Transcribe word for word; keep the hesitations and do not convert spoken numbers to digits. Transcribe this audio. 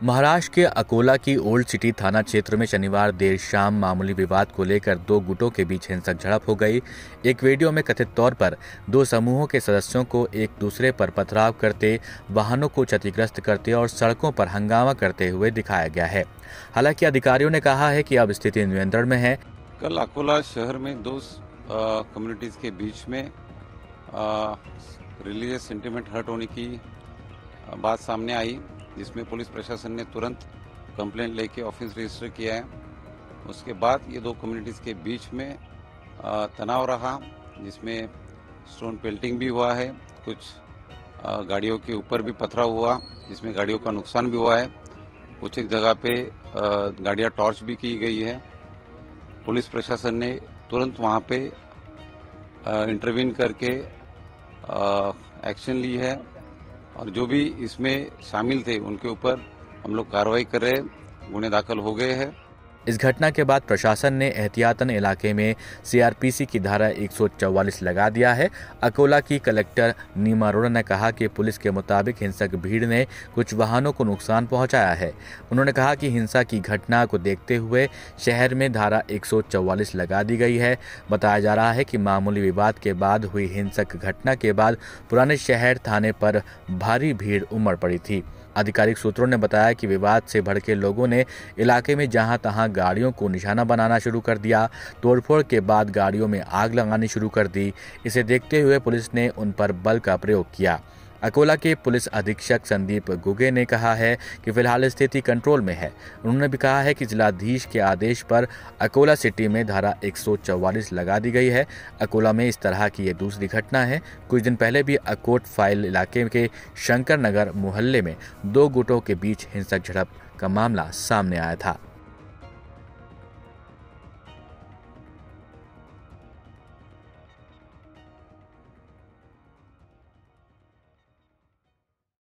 महाराष्ट्र के अकोला की old city थाना क्षेत्र में शनिवार देर शाम मामूली विवाद को लेकर दो गुटों के बीच हिंसक झड़प हो गई। एक वीडियो में कथित तौर पर दो समूहों के सदस्यों को एक दूसरे पर पथराव करते, वाहनों को क्षतिग्रस्त करते और सड़कों पर हंगामा करते हुए दिखाया गया है। हालांकि अधिकारियों ने कहा है कि अब स्थिति नियंत्रण में है। कल अकोला शहर में दो कम्युनिटीज के बीच में रिलीजियस सेंटिमेंट हर्ट होने की बात सामने आई, जिसमें पुलिस प्रशासन ने तुरंत कंप्लेंट लेके ऑफिस रजिस्टर किया है। उसके बाद ये दो कम्युनिटीज़ के बीच में तनाव रहा, जिसमें स्टोन पेल्टिंग भी हुआ है, कुछ गाड़ियों के ऊपर भी पथराव हुआ, जिसमें गाड़ियों का नुकसान भी हुआ है। कुछ एक जगह पे गाड़ियाँ टॉर्च भी की गई है। पुलिस प्रशासन ने तुरंत वहाँ पे इंटरवीन करके एक्शन ली है और जो भी इसमें शामिल थे उनके ऊपर हम लोग कार्रवाई कर रहे हैं, गुने दाखिल हो गए हैं। इस घटना के बाद प्रशासन ने एहतियातन इलाके में सीआरपीसी की धारा एक सौ चौवालीस लगा दिया है। अकोला की कलेक्टर नीमा अरोड़ा ने कहा कि पुलिस के मुताबिक हिंसक भीड़ ने कुछ वाहनों को नुकसान पहुंचाया है। उन्होंने कहा कि हिंसा की घटना को देखते हुए शहर में धारा एक सौ चौवालीस लगा दी गई है। बताया जा रहा है कि मामूली विवाद के बाद हुई हिंसक घटना के बाद पुराने शहर थाने पर भारी भीड़ उमड़ पड़ी थी। आधिकारिक सूत्रों ने बताया कि विवाद से भड़के लोगों ने इलाके में जहां तहां गाड़ियों को निशाना बनाना शुरू कर दिया। तोड़फोड़ के बाद गाड़ियों में आग लगानी शुरू कर दी। इसे देखते हुए पुलिस ने उन पर बल का प्रयोग किया। अकोला के पुलिस अधीक्षक संदीप गुगे ने कहा है कि फिलहाल स्थिति कंट्रोल में है। उन्होंने भी कहा है कि जिलाधीश के आदेश पर अकोला सिटी में धारा एक सौ चौवालीस लगा दी गई है। अकोला में इस तरह की ये दूसरी घटना है। कुछ दिन पहले भी अकोट फाइल इलाके के शंकर नगर मोहल्ले में दो गुटों के बीच हिंसक झड़प का मामला सामने आया था।